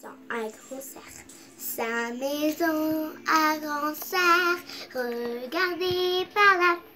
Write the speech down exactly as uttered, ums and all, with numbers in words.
dans un grand cerf. Sa maison à grand cerf, regardée par la